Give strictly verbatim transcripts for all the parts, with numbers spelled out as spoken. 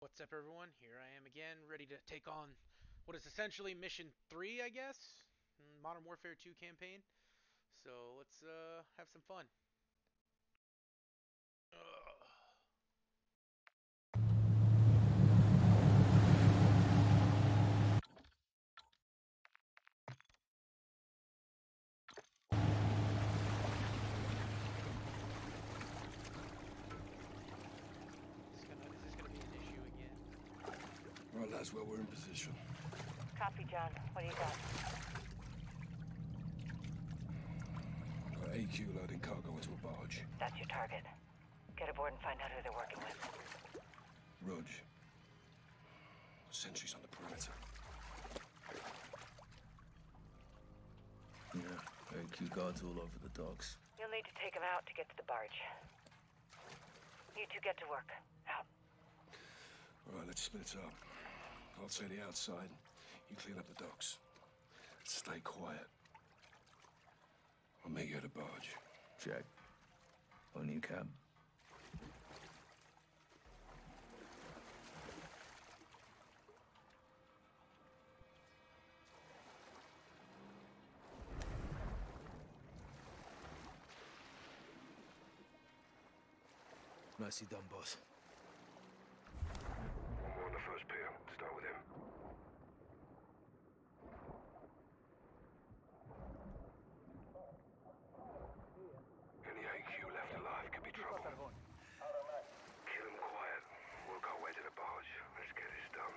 what's up, everyone? Here I am again, ready to take on what is essentially Mission three, I guess? Modern Warfare two campaign. So let's uh, have some fun. Ugh. Is this gonna, is this gonna be an issue again? Right, lads, well, we're in position. Copy, John. What do you got? Got A Q loading cargo into a barge. That's your target. Get aboard and find out who they're working with. Rog. Sentries on the perimeter. Yeah, A Q guards all over the docks. You'll need to take them out to get to the barge. You two get to work. Out. All right, let's split up. I'll take the outside. You clean up the docks. Stay quiet. I'll meet you at the barge. Check. On you, Cab. Nicely done, boss. One more on the first pier. Start with him. Any A Q left alive could be trouble. Kill him quiet. Work our way to the barge. Let's get this done.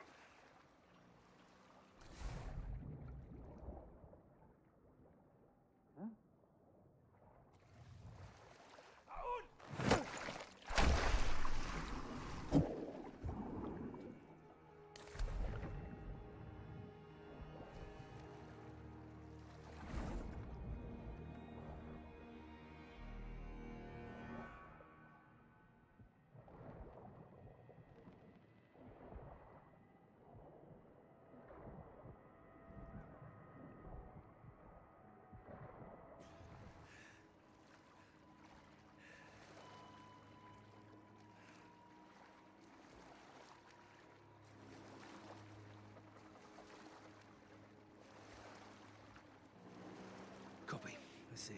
Copy. Let's see.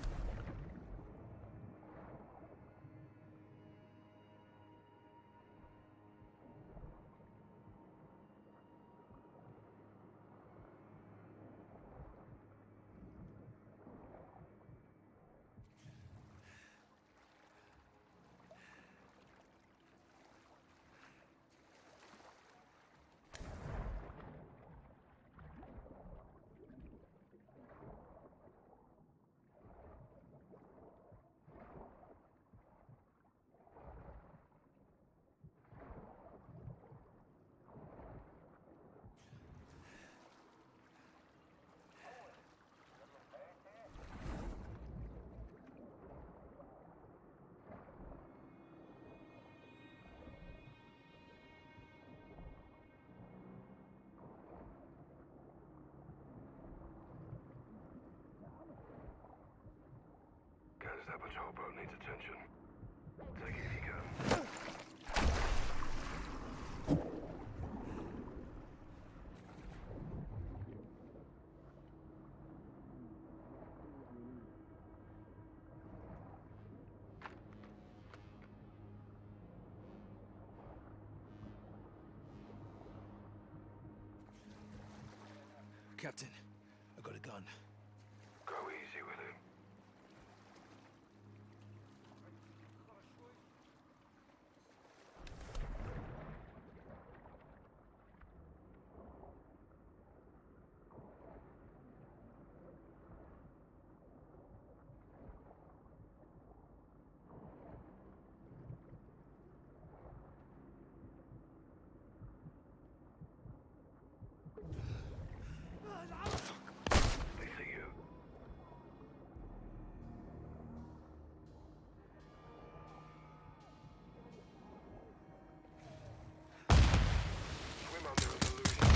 Guys, that patrol boat needs attention. Take it if you can. Captain, I got a gun. Go easy with it. They see you. Swim under an illusion.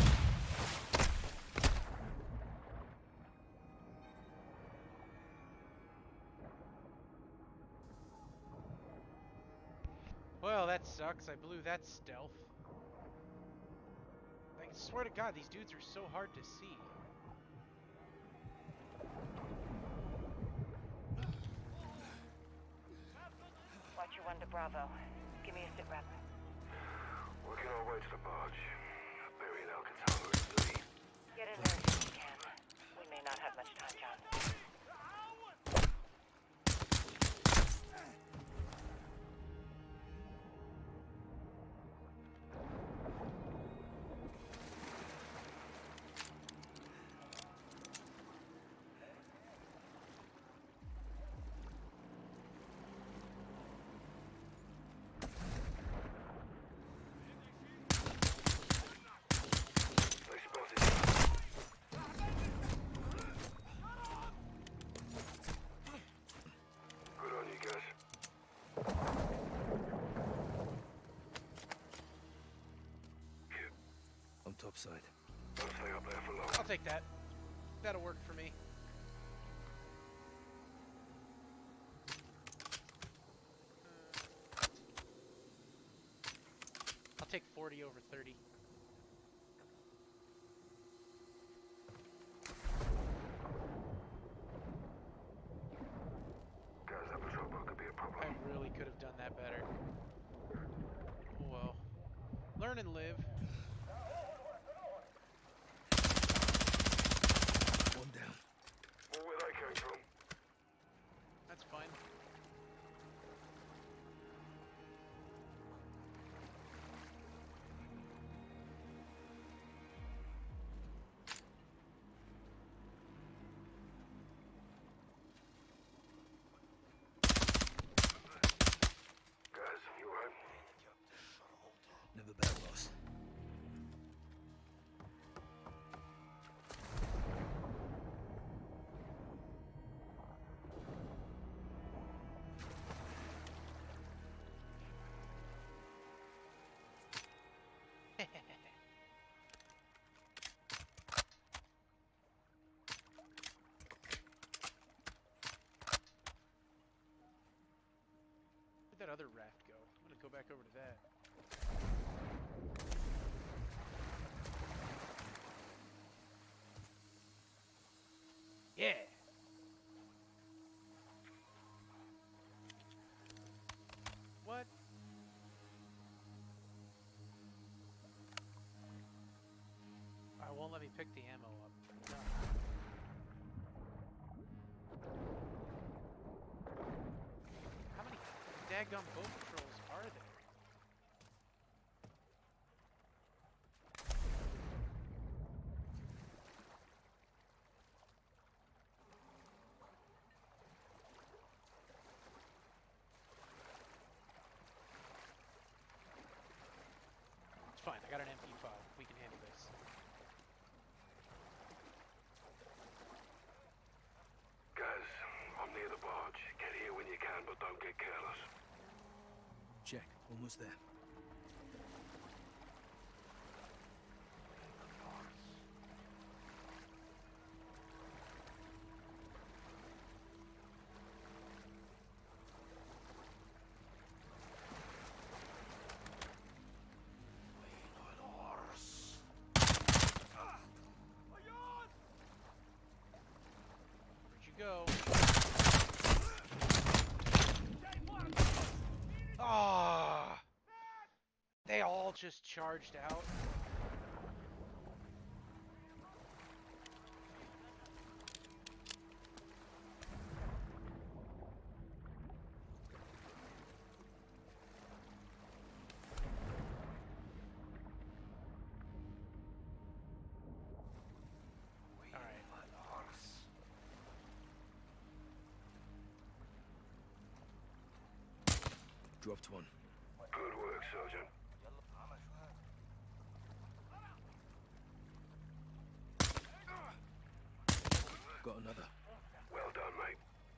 Well, that sucks. I blew that stealth. swear to God, these dudes are so hard to see. Watch your one to Bravo. Give me a sit rep. Working our way to the barge. Burying Alcatraz is the lead. Get in there as soon as you can. We may not have much time, John. They spotted you. Good on you guys. Kid, On top side. don't stay up there for long. I'll take that. That'll work for me. Uh, I'll take forty over thirty. Guys, that patrol boat could be a problem. I really could have done that better. Oh well. Learn and live. One down. Well, where they came from. That's fine. Guys, you alright? Never bad loss. Where'd that other raft go? I'm gonna go back over to that. Yeah. What? I won't let me pick the ammo up. No. How many daggum boat patrols are there? It's fine, I got an M P five. We can handle this. Guys, I'm near the barge. Get here when you can, but don't get careless. Check. Almost there. Where'd you go? Ah! They all just charged out. Alright. Dropped one. Good work, Sergeant. Got another. Well done, mate.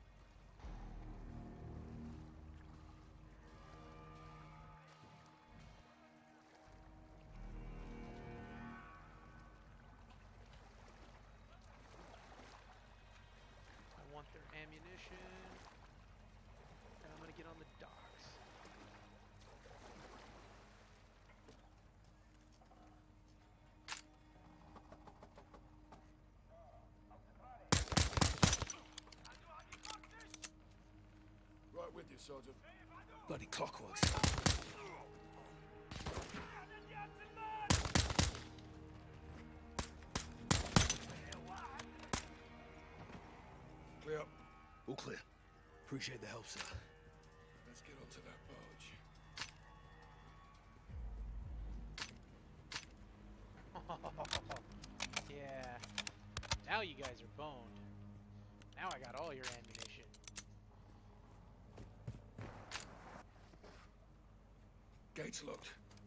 I want their ammunition. And I'm gonna get on the docks. Sergeant. Bloody clockworks. Clear. All clear. Appreciate the help, sir. Let's get onto that barge. Yeah. Now you guys are boned. Now I got all your ammunition. Gates locked.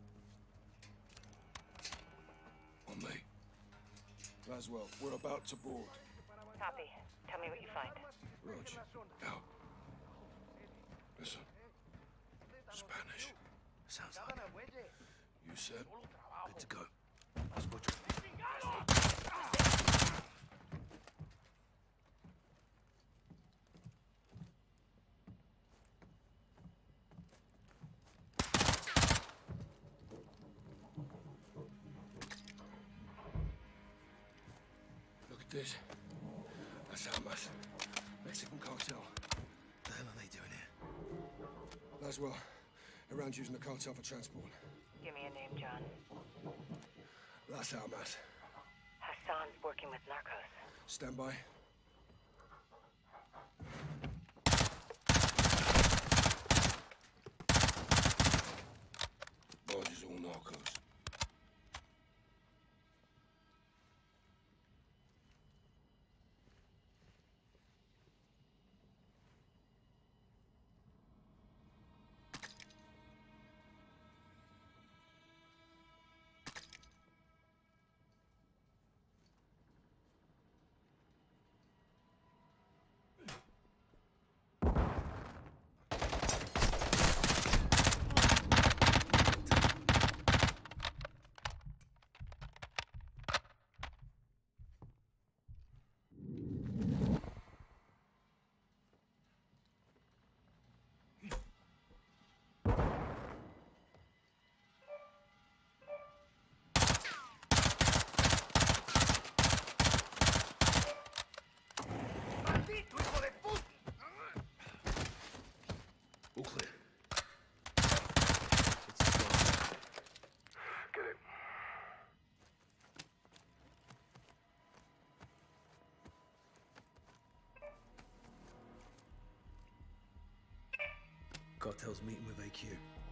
On me. Laswell, we're about to board. Copy. Tell me what you find. Roach, out. Listen. Spanish. Sounds like it. You said? Good to go. Squadron. Look at this. That's Almas. Mexican cartel. What the hell are they doing here? Laswell. Around using the cartel for transport. Give me a name, John. Las Almas. Hassan's working with narcos. Stand by. Barge is all narcos. All clear. Get it. Cartel's meeting with A Q.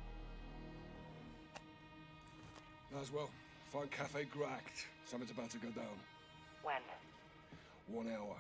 Laswell, find Cafe Gracht. Something's about to go down. When? One hour.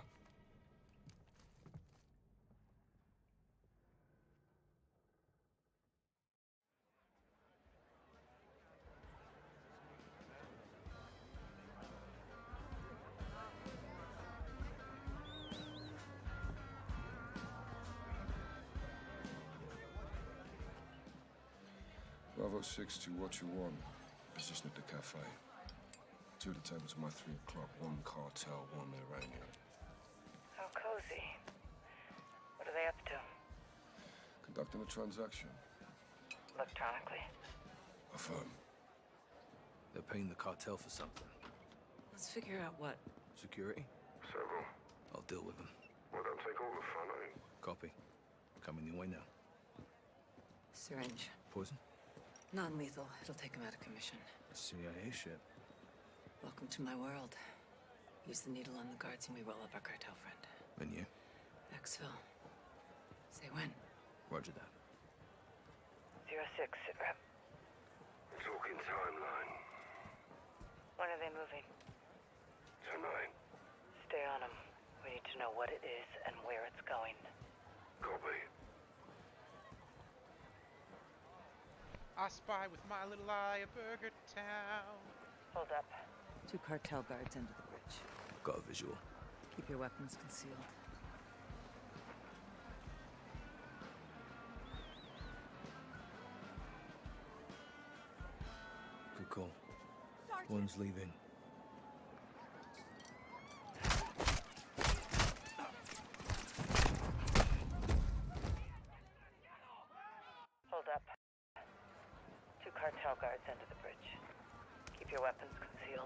Bravo six to what you want. Position at the cafe. Two of the tables at my three o'clock. One cartel, one Iranian. How cozy. What are they up to? Conducting a transaction. Electronically. Affirm. They're paying the cartel for something. Let's figure out what. Security? Several. I'll deal with them. Well, don't take all the fun, eh? Copy. Coming your way now. Syringe. Poison? Non-lethal. It'll take him out of commission. C I A shit. Welcome to my world. Use the needle on the guards and we roll up our cartel friend. And you? Exfil. Say when. Roger that. Zero six, sit rep. Talking timeline. When are they moving? Tonight. Stay on them. We need to know what it is and where it's going. Copy. I spy with my little eye a Burger Town. Hold up. Two cartel guards under the bridge. Got a visual. Keep your weapons concealed. Good call. One's leaving. Hold up. Two cartel guards under the bridge. Keep your weapons concealed.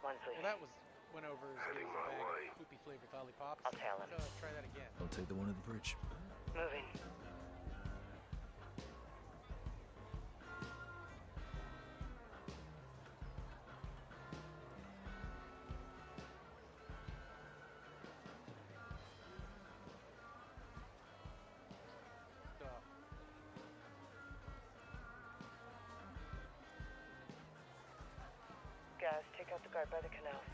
One's Well, leaving. that was went over as good Heading as a my bag way. of poopy flavored lollipops. I'll tail him. Let's, uh, try that again. I'll take the one at the bridge. Moving. Duh. Guys, take out the guard by the canals.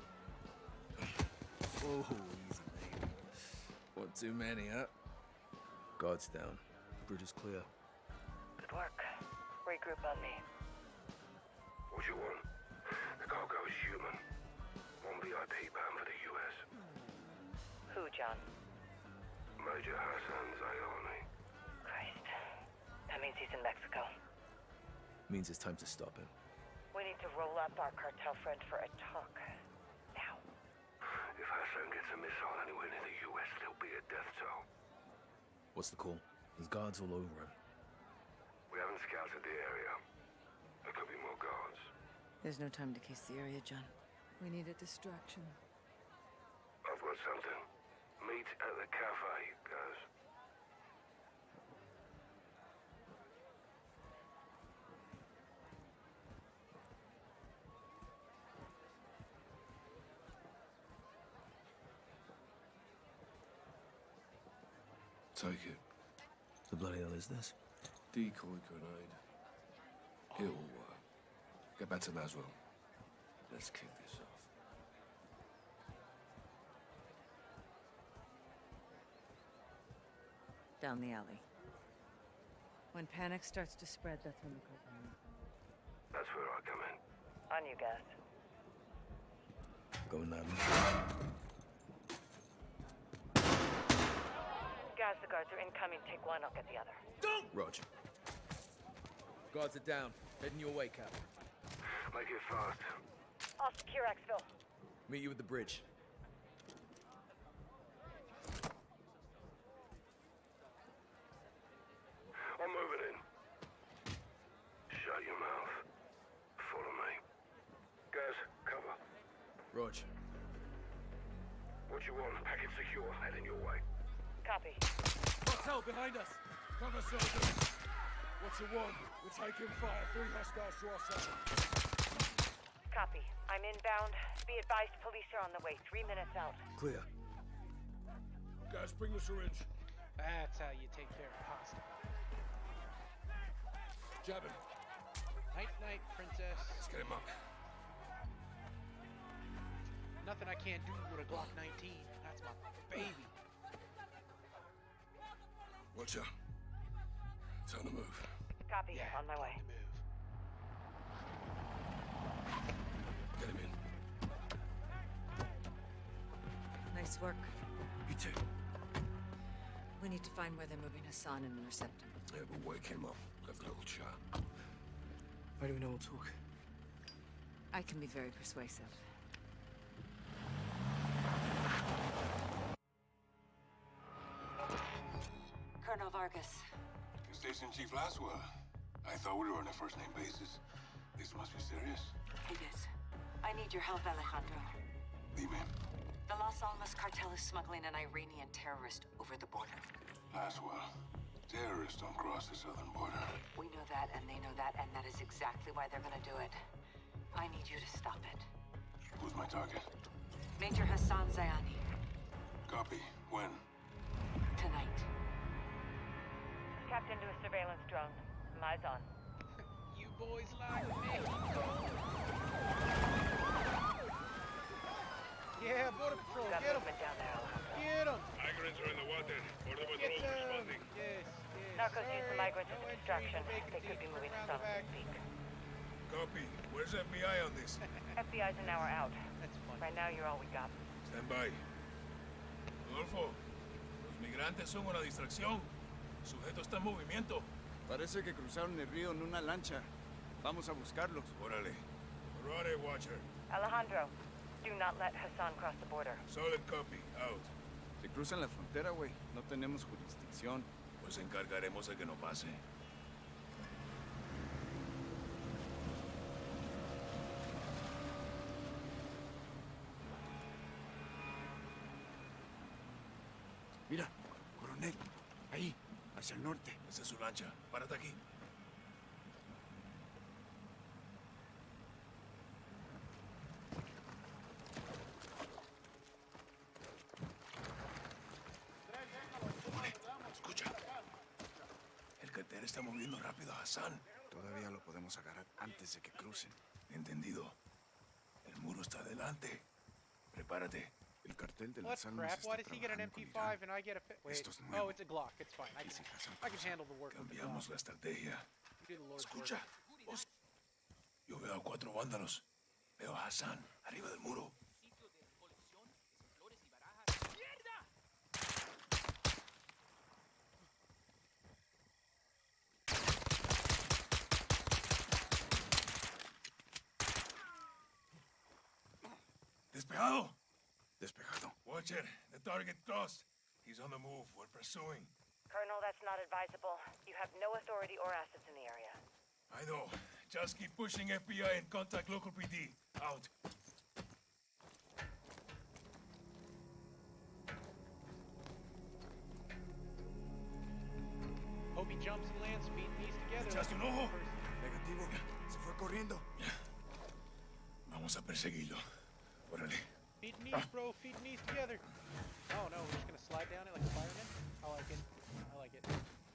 Oh, easy, mate. One too many, huh? Guard's down. Bridge is clear. Good work. Regroup on me. What you want? The cargo is human. One V I P bound for the U S. Who, John? Major Hassan Zyani. Christ. That means he's in Mexico. Means it's time to stop him. We need to roll up our cartel friend for a talk. Now. If Hassan gets a missile anywhere near the U S, there'll be a death toll. What's the call? There's guards all over him. We haven't scouted the area. There could be more guards. There's no time to case the area, John. We need a distraction. I've got something. Meet at the cafe, guys. Take it. The bloody hell is this? Decoy grenade. It'll work. Get back to Laswell. Let's kick this off. Down the alley. When panic starts to spread, that's when the cartel moves. That's where I come in. On you, guys. Going that way. Guys, the guards are incoming. Take one, I'll get the other. Roger. Guards are down. Heading your way, Cap. Make it fast. I'll secure Exville. Meet you at the bridge. I'm moving in. Shut your mouth. Follow me. Guys, cover. Roger. What you want? Packet secure. Heading your way. Copy. Cartel behind us! Cover, soldiers! What you want? We're taking fire. Three hostiles to our side. Copy. I'm inbound. Be advised, police are on the way. Three minutes out. Clear. Guys, bring the syringe. That's how you take care of pasta. Jab him. Night, night, princess. Let's get him up. Nothing I can't do with a Glock nineteen. That's my baby. Watch out. Time to move. Copy. Yeah, On my way. time to move. Get him in. Nice work. You too. We need to find where they're moving Hassan and intercept him. Yeah, we'll wake him up. Have a little chat. Why do we know we'll talk? I can be very persuasive. Colonel Vargas. Station Chief Laswell. I thought we were on a first-name basis. This must be serious. It is. I need your help, Alejandro. Dime. The Las Almas cartel is smuggling an Iranian terrorist over the border. Laswell. Terrorists don't cross the southern border. We know that, and they know that, and that is exactly why they're gonna do it. I need you to stop it. Who's my target? Major Hassan Zyani. Copy. When? Tonight. Tapped into a surveillance drone. Eyes on. You boys like me. Yeah, border patrol. Got Get him. movement down there, Alejandro. Get him. Migrants are in the water. Border Get patrol them. responding. Yes, yes. Narcos use the sir. migrants as No a entry, distraction. no They could vacancies. be moving Round to the back. Peak. Copy. Where's F B I on this? F B I's an hour out. That's fun. Right now, you're all we got. Stand by. Rodolfo, los migrantes son una distracción. El sujeto está en movimiento. Parece que cruzaron el río en una lancha. Vamos a buscarlos. Órale. Rodé, Watcher. Alejandro, do not let Hassan cross the border. Solid copy. Out. Si cruzan la frontera, güey, no tenemos jurisdicción. Pues encargaremos de que no pase. Mira, coronel. Ahí, hacia el norte. Esa es su lancha. Párate aquí. Hombre, escucha. El cartel está moviendo rápido a Hassan. Todavía lo podemos agarrar antes de que crucen. Entendido. El muro está adelante. Prepárate. El cartel de What las almas crap? está Why does he get an trabajando M P con five Irán. and I get a... Fi Wait. Esto es nuevo. Oh, it's a Glock. It's fine. I Y can, si Hassan I can cruza, handle the work with the Glock. Cambiamos la estrategia. You do the Lord's work. Escucha. Vos. Yo veo a cuatro vándalos. Veo a Hassan arriba del muro. Despejado. Despejado. Watcher, the target crossed. He's on the move. We're pursuing. Colonel, that's not advisable. You have no authority or assets in the area. I know. Just keep pushing F B I and contact local P D. Out. Hope he jumps and lands feet and knees together. ¿Echaste un ojo? Negativo. Se fue corriendo. Vamos a perseguirlo. Órale. Feet and knees, bro. Feet and knees together. Oh no, we're just gonna slide down it like a fireman? I like it. I like it.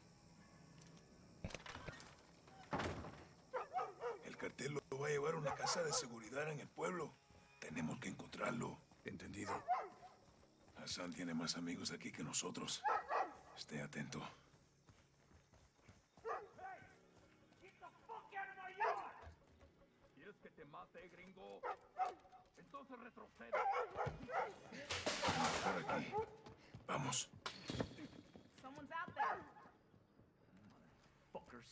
El cartel lo va a llevar a una casa de seguridad en el pueblo. Tenemos que encontrarlo. Entendido. Hassan tiene más amigos aquí que nosotros. Esté atento. ¿Quieres que te mate, gringo? Entonces retrocede. Por aquí. Vamos. Someone's out there. Fuckers.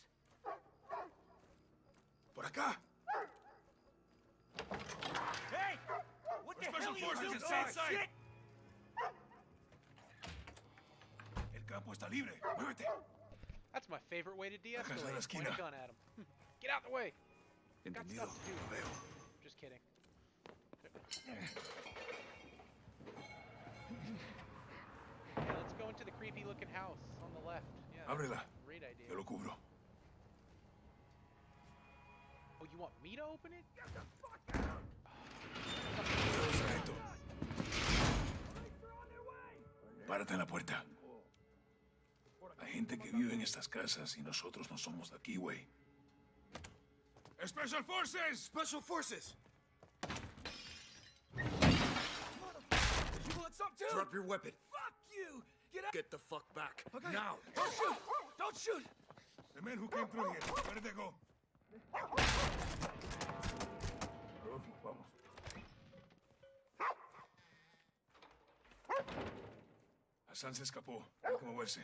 Por acá. Hey! What the Special hell are you forces doing? inside. Shit! El campo está libre. Muévete. That's my favorite way to La casa de la de-escalate. Point a esquina. gun at him. Get out the way. Got Entendido. stuff to do. Lo veo. Just kidding. Yeah, let's go into the creepy looking house on the left. Yeah, that's Ábrela. a great idea. Yo lo cubro. Oh, you want me to open it? Cuidado, sargento. Párate en la puerta. Hay gente que vive en estas casas y nosotros no somos de aquí, güey. Special Forces! Special Forces! You want some too? Drop your weapon. Fuck you! Get out! Get the fuck back. Okay. Now. Don't shoot! Don't shoot! The men who came through here. Where did they go? Vamos. Hassan se escapó. Hay que moverse.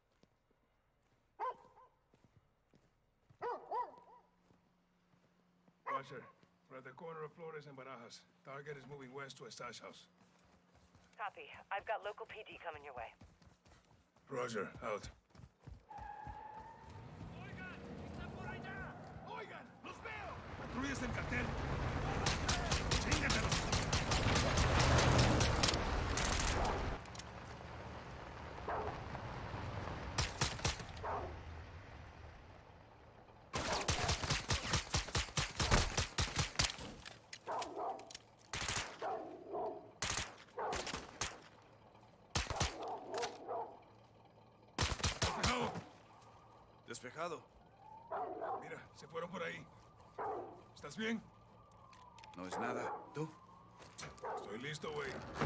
Watcher, we're at the corner of Flores and Barajas. Target is moving west to a stash house. Copy. I've got local P D coming your way. Roger, out. Oigan, los veo. Patrullas del cartel. ¡Chíngatelo! Despejado. Mira, se fueron por ahí. ¿Estás bien? No es nada. ¿Tú? Estoy listo, güey.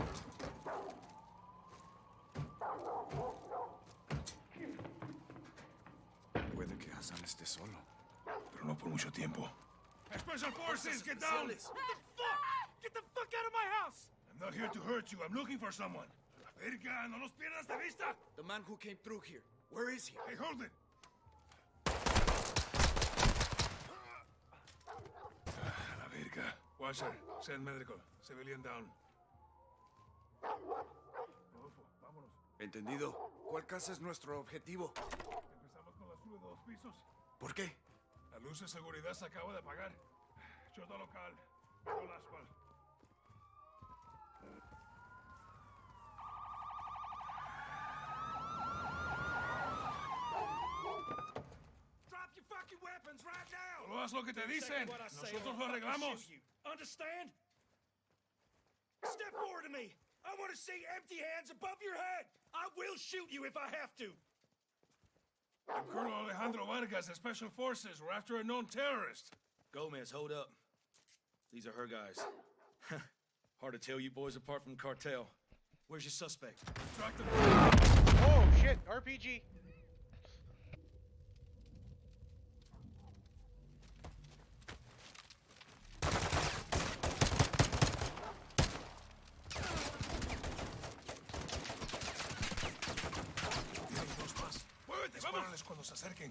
Puede que Hassan esté solo. Pero no por mucho tiempo. Special Forces, get down! What the fuck? Get the fuck out of my house! I'm not here to hurt you. I'm looking for someone. Verga, no los pierdas de vista. The man who came through here. Where is he? Hey, hold it. Ah, la verga. Watcher, send medical. Civilian down. Rodolfo, vámonos. Entendido. ¿Cuál casa es nuestro objetivo? Empezamos con la suba de dos pisos. ¿Por qué? La luz de seguridad se acaba de apagar. Chota local. Con asfalt. Solo haz lo que te dicen. Nosotros lo arreglamos. Understand? Step forward to me. I want to see empty hands above your head. I will shoot you if I have to. I'm Colonel Alejandro Vargas of Special Forces. We're after a known terrorist. Gomez, hold up. These are her guys. Hard to tell you boys apart from cartel. Where's your suspect? Track them. Oh shit! R P G. Dispárales cuando se acerquen.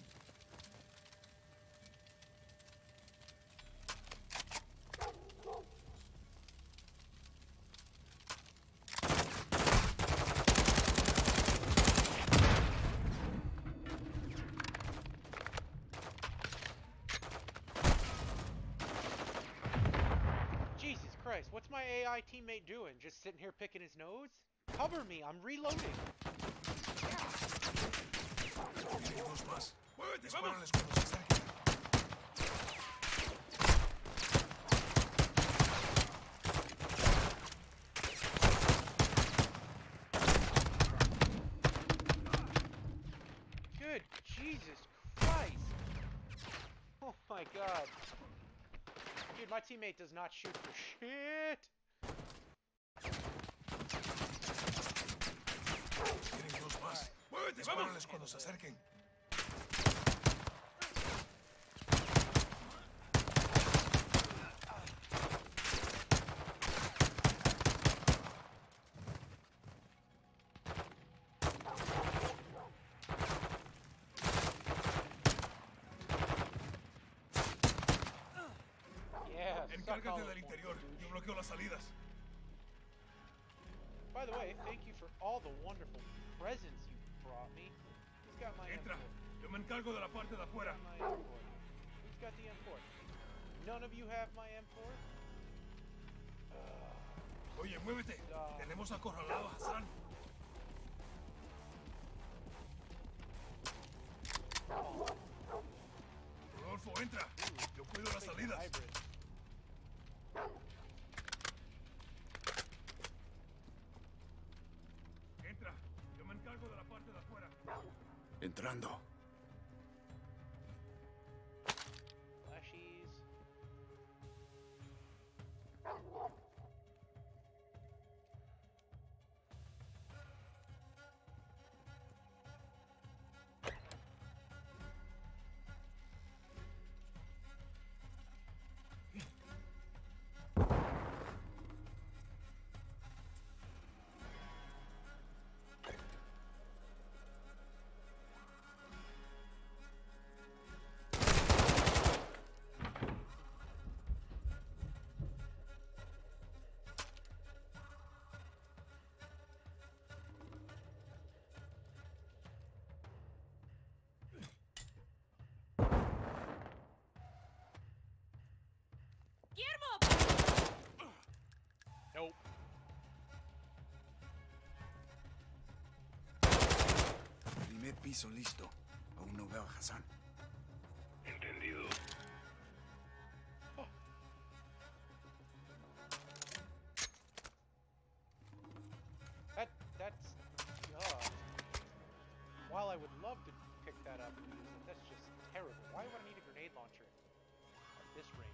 Jesus Christ, what's my A I teammate doing? Just sitting here picking his nose? Cover me, I'm reloading. Dos más. Muévete, dispárales cuando se acerquen. Good Jesus Christ! Oh my god. Dude, my teammate does not shoot for shit! Tienen dos más. Muévete, dispárales cuando se acerquen. Encárgate del interior. Yo bloqueo las salidas. By the way, thank you for all the wonderful presents you brought me. Who's got my Entra. M four? Yo me encargo de la parte de afuera. Who's got my M four? Who's got the M four? None of you have my M four? Uh, Oye, muévete. uh, Tenemos acorralado a Hassan. Rodolfo, entra. Yo cuido las salidas. Hybrid. Entra. Yo me encargo de la parte de afuera. Entrando. Flashies. Nope. Primer piso listo. Aún no veo a Hassan. Entendido. Oh. That, that's... God. While I would love to pick that up and use it, that's just terrible. Why would I need a grenade launcher at this range?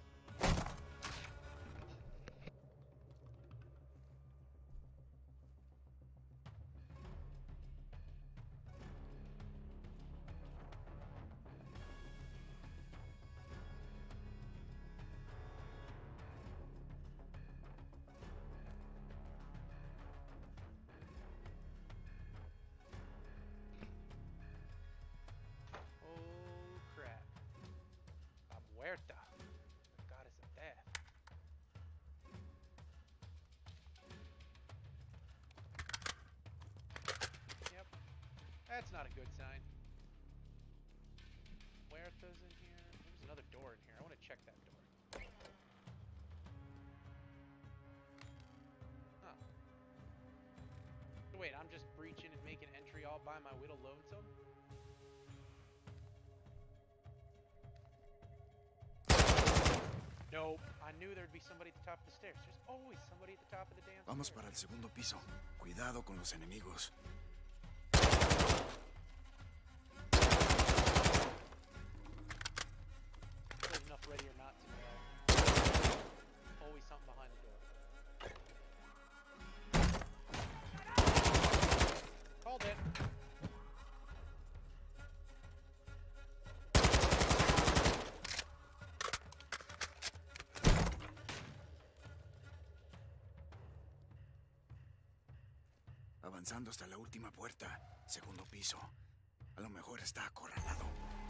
Huerta, goddess of death. Yep, that's not a good sign. Huerta's in here. There's another door in here. I want to check that door. Huh. Wait, I'm just breaching and making entry all by my little lonesome? Nope. I knew there'd be somebody at the top of the stairs. There's always somebody at the top of the damn Vamos stairs. para el segundo piso. Cuidado con los enemigos. There's enough ready or not to know. Always something behind the door. Called it. Avanzando hasta la última puerta. Segundo piso. A lo mejor está acorralado.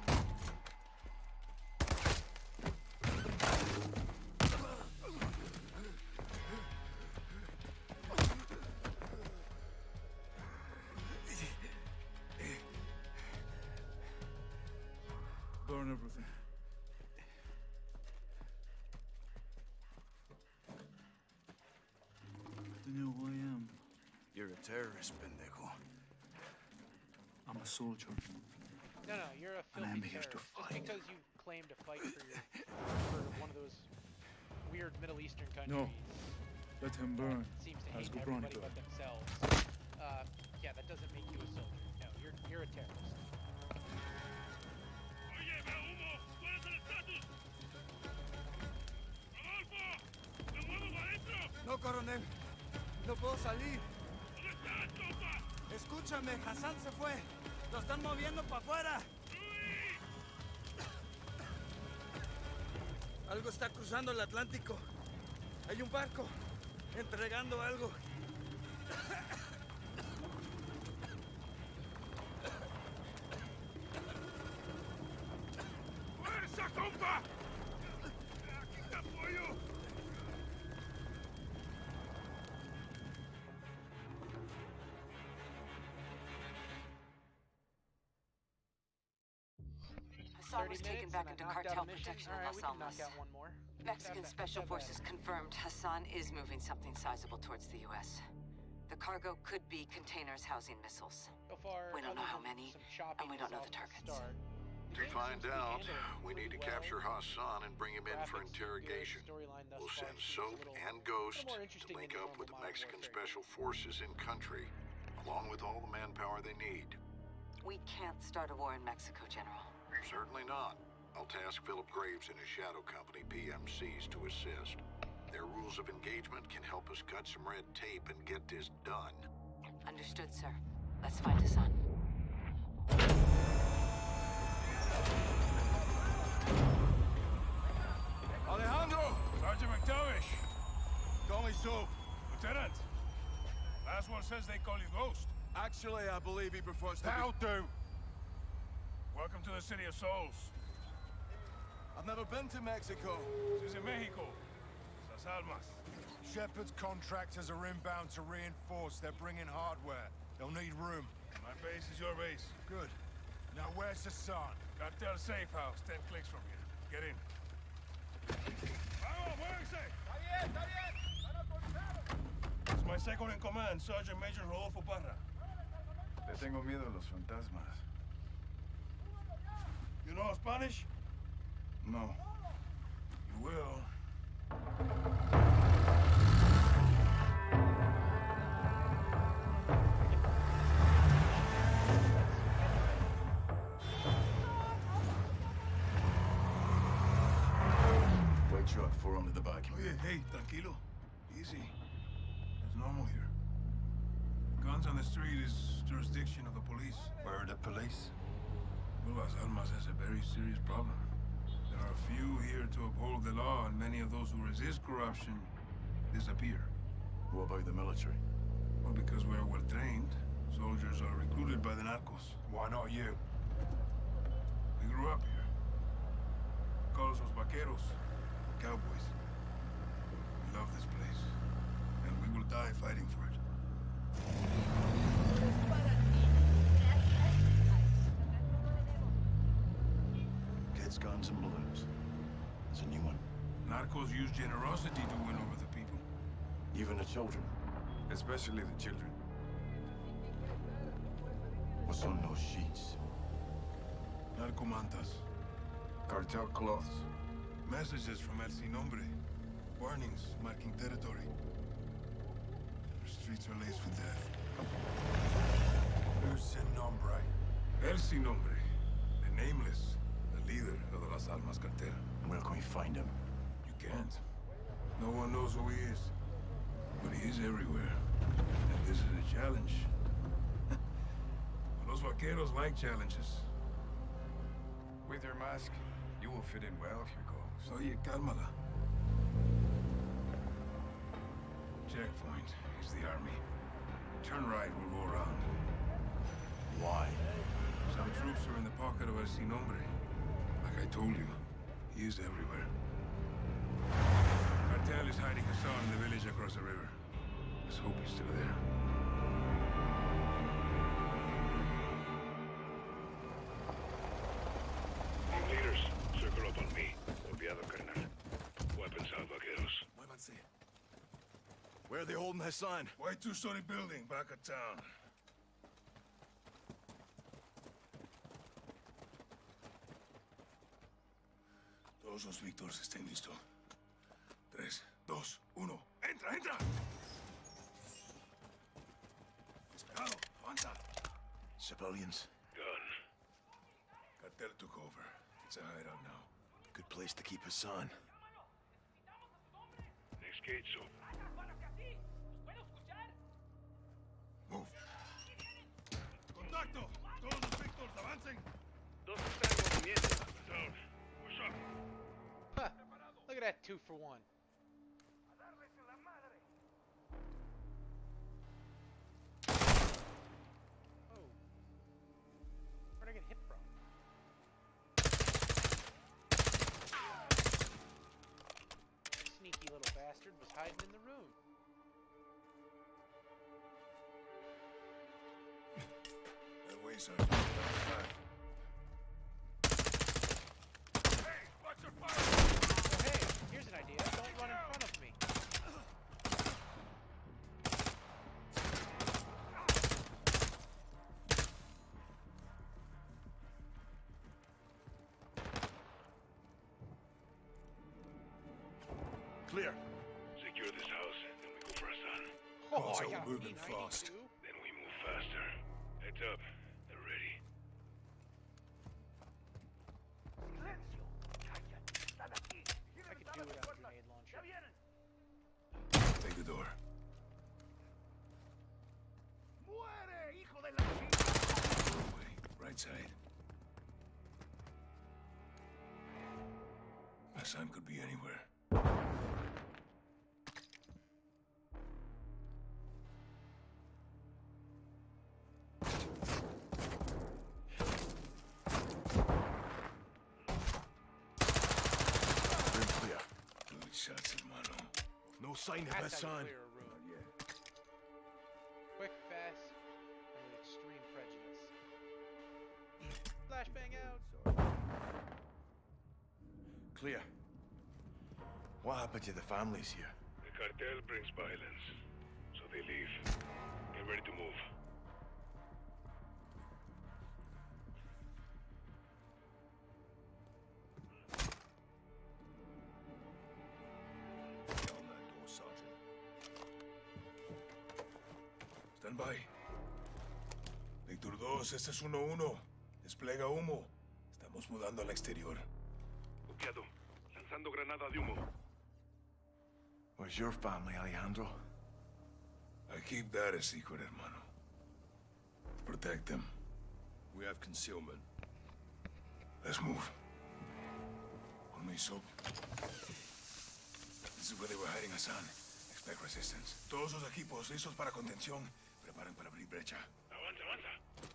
Burn everything. Do you know who I am? You're a terrorist, pendejo. I'm a soldier. No, no, you're a And filthy I'm here to terrorist. Just fight. because you claim to fight for your for one of those weird Middle Eastern countries. No. Let him burn. Seems to As hate Gubernur. everybody but themselves. Uh, yeah, that doesn't make you a soldier. No, you're you're a terrorist. No, coronel. No puedo salir. Escúchame, Hassan se fue. Lo están moviendo para afuera. Algo está cruzando el Atlántico. Hay un barco entregando algo. ¡Fuerza, compa! ¡Aquí te apoyo! Hassan was taken back into cartel protection in Alright, Las we can knock Almas. out one more. Mexican Not bad, Special not bad. Forces confirmed Hassan is moving something sizable towards the U S. The cargo could be containers housing missiles. So far, We don't know other how than many, some chopping and we don't know off the targets. start, the To game find seems to be out, handled we need to pretty well. capture Hassan and bring him in for Graphics, interrogation. good, storyline thus We'll far send seems a Soap little- and little Ghost more to interesting link than up with the normal Modern Mexican Warfare Special Forces in country, along with all the manpower they need. We can't start a war in Mexico, General. Certainly not. I'll task Philip Graves and his shadow company, P M Cs, to assist. Their rules of engagement can help us cut some red tape and get this done. Understood, sir. Let's find Hassan. Alejandro! Sergeant McTavish! Call me Soap. Lieutenant! Last one says they call you Ghost. Actually, I believe he prefers to That'll do! Welcome to the City of Souls. I've never been to Mexico. This is in Mexico. Las Almas. Shepard's contractors are inbound to reinforce. They're bringing hardware. They'll need room. My base is your base. Good. Now where's Hassan? Cartel safe house, ten clicks from here. Get in. Vamos, muévense! Está bien, está bien. This is my second in command, Sergeant Major Rodolfo Parra. Le tengo miedo a los fantasmas. You know Spanish? No. You will. White truck, four under the back. Oye, hey, tranquilo. Easy. It's normal here. Guns on the street is jurisdiction of the police. Where are the police? Well, Las Almas has a very serious problem. There are few here to uphold the law, and many of those who resist corruption disappear. What about the military? Well, because we're well trained, soldiers are recruited by the narcos. Why not you? We grew up here. Call us los vaqueros, cowboys. We love this place, and we will die fighting for it. Kids, guns, and balloons. There's a new one. Narcos use generosity to win over the people. Even the children. Especially the children. What's on those sheets? Narcomantas. Cartel cloths. Messages from El Sin Nombre. Warnings marking territory. Our streets are laced with death. Who's Sin Nombre? El Sin Nombre. The Nameless. The leader of the Las Almas cartel. Where can we find him? You can't. No one knows who he is. But he is everywhere. And this is a challenge. Los vaqueros like challenges. With your mask, you will fit in well, Hugo. Oye, cálmala. Checkpoint is the army. Turn right, we'll go around. Why? Some troops are in the pocket of El Sin Nombre. Like I told you, he is everywhere. Cartel is hiding Hassan in the village across the river. Let's hope he's still there. Team leaders, circle up on me. Olvidado, carnal. Weapons out, vaqueros. Muévanse. Where are they holding Hassan? White two-story building back of town. Todos los Víctores estén listos. Tres, dos, uno. ¡Entra, entra! Despegado, avanza. Civilians. Gun. Cartel took over. It's a hideout now. Good place to keep Hassan. Next gate, so. Move. Contacto! Todos los Víctors, avancen! Dos están en movimiento. Down. Push up. Huh. Look at that two for one. Oh. Where'd I get hit from? Sneaky little bastard was hiding in the room. That way, Sergeant. Back. Hey, watch your fire! So hey, here's an idea. Don't run in front of me. Clear. Secure this house, then we go for Hassan. Oh, Cartel yeah, moving P fast. ninety-two. Then we move faster. Heads up. They're ready. I could do it on a grenade launcher. Take the door. Doorway, right side. Hassan could be anywhere. Room clear. Good shots, hermano. No sign of That's how you Hassan. clear a room. Quick, fast, and with extreme prejudice. Flashbang out. Clear. What happened to the families here? The cartel brings violence, so they leave. Get ready to move. Down that door, Sergeant. Stand by. Víctor dos, este es uno uno. Desplega humo. Estamos mudando al exterior. Copiado. Lanzando granada de humo. Where's your family, Alejandro? I keep that a secret, hermano. Protect them. We have concealment. Let's move. On me, Soap. This is where they were hiding Hassan. Expect resistance. Todos los equipos listos para contención. Preparen para abrir brecha. Avanza, avanza.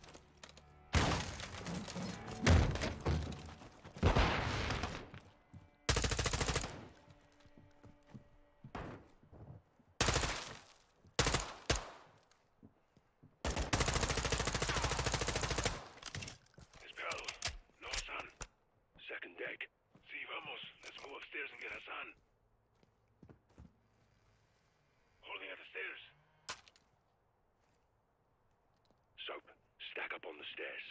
Despejado. No Hassan. Second deck. Sí, vamos. Let's go upstairs and get Hassan. Holding at the stairs. Soap, stack up on the stairs.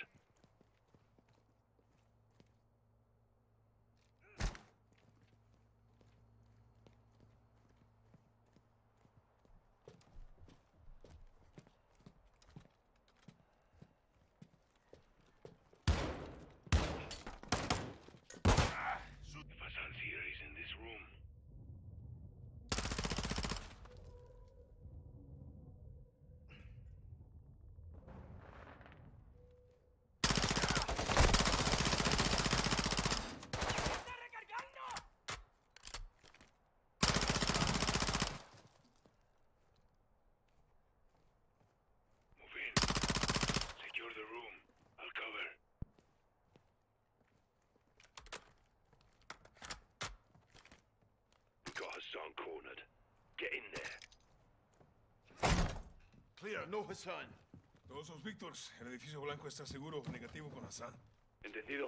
Cobra, no Hassan. Todos los Víctors. El edificio blanco está seguro, negativo con Hassan. Entendido.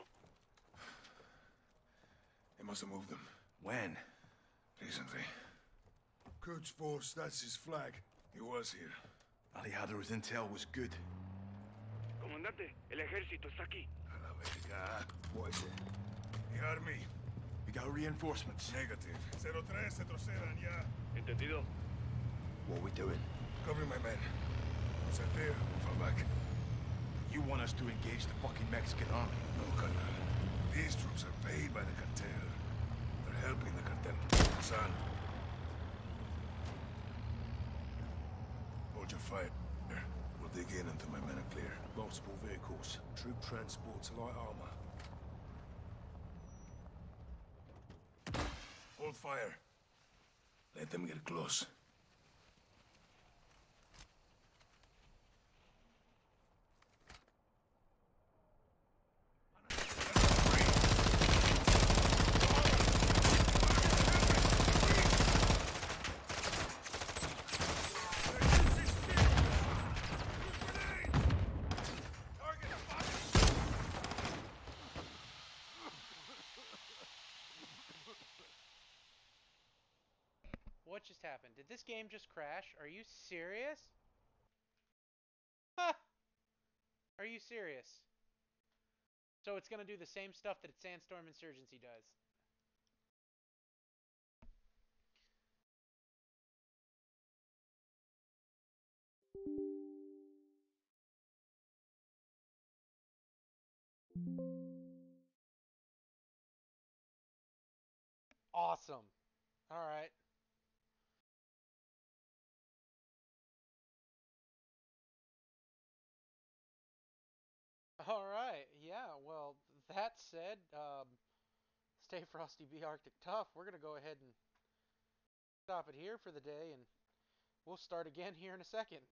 They must have moved them. When? Recently. Kurt's force, that's his flag. He was here. Alejandro's intel was good. Comandante, el ejército está aquí. A la verga. What is it? The army. We got reinforcements. Negative. zero tres, se trocedan, ya. Entendido. What are we doing? Covering my men. Once I'm there, we'll fall back. You want us to engage the fucking Mexican army? No, Colonel. These troops are paid by the cartel. They're helping the cartel. Hassan. Hold your fire. We'll dig in until my men are clear. Multiple vehicles. Troop transports, light armor. Hold fire. Let them get close. What just happened? Did this game just crash? Are you serious? Ha! Are you serious? So it's gonna do the same stuff that Sandstorm Insurgency does. Awesome. All right. All right. Yeah. Well, that said, um, stay frosty, be Arctic tough. We're gonna go ahead and stop it here for the day, and we'll start again here in a second.